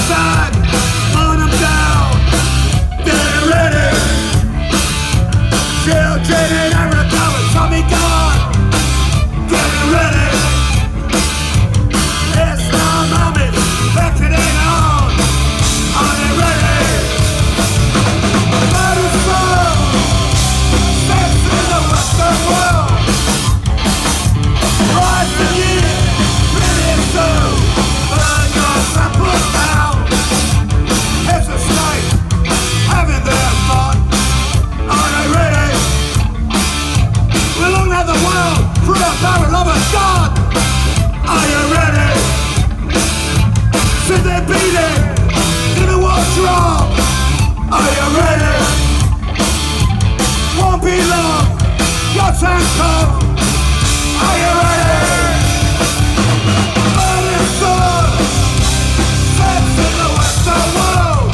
sun, burn them down. Get ready. Children in Africa will shall be gone. Get ready. Islam armies beckoning on. Are they ready? Blood is full. Sex in the Western world. Rise to you, really soon. Burn your temples down. It's a snake having their fun. Are they ready? We'll unleash the world through the barrel of a gun. Are you ready? Sit there beating in the war drum. Are you ready? Won't be long. Your time comes. Are you ready? Burning sun sets in the Western world.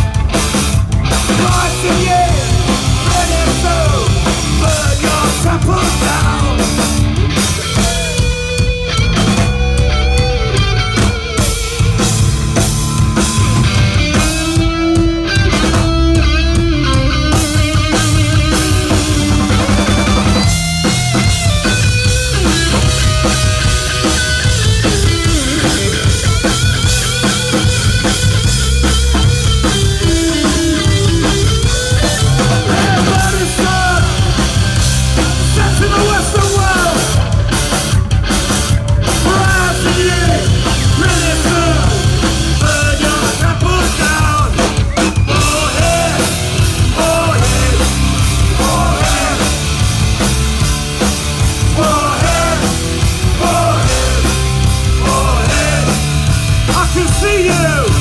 Rising years, ready to burn your temples down. See you!